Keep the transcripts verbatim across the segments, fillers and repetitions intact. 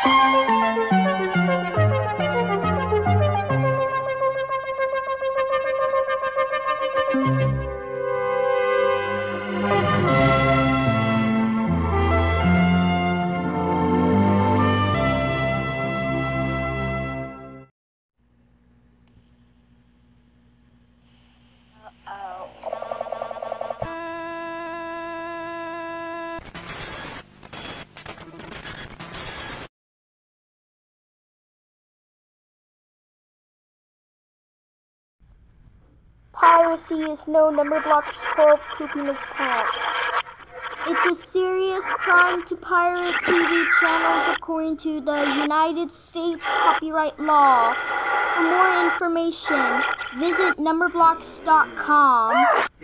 Piracy is no numberblocks full of pooping his pants. It's a serious crime to pirate T V channels according to the United States copyright law. For more information, visit numberblocks dot com.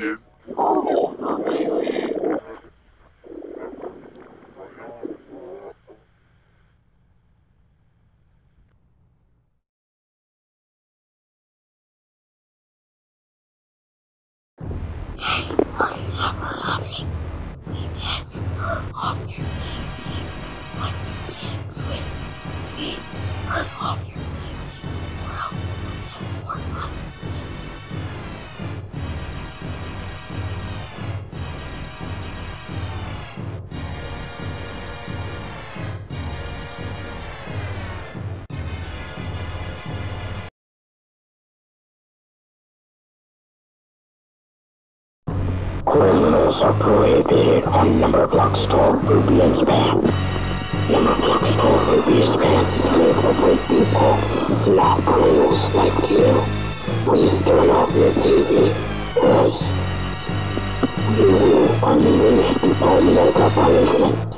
Criminals are prohibited on numberblocks store Ruby and Spam. Numberblocks store Ruby and Spam is made for great people, not criminals like you. Please turn off your T V, or else you will unleash the ultimate punishment.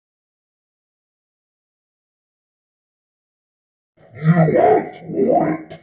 You want more?